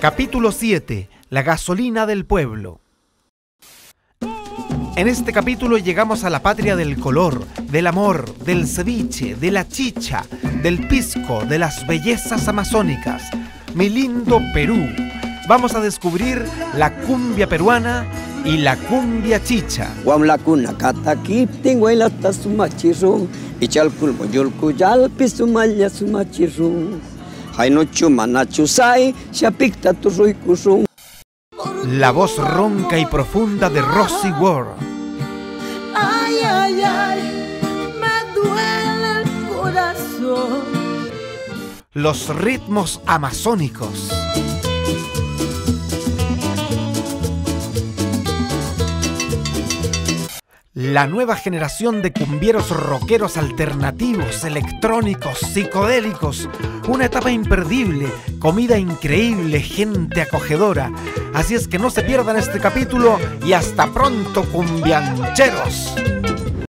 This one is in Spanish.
Capítulo 7. La gasolina del pueblo. En este capítulo llegamos a la patria del color, del amor, del ceviche, de la chicha, del pisco, de las bellezas amazónicas. Mi lindo Perú. Vamos a descubrir la cumbia peruana y la cumbia chicha. La voz ronca y profunda de Rosy Ward. Ay, ay, ay, me duele el corazón. Los ritmos amazónicos. La nueva generación de cumbieros rockeros alternativos, electrónicos, psicodélicos. Una etapa imperdible, comida increíble, gente acogedora. Así es que no se pierdan este capítulo y hasta pronto, cumbiancheros.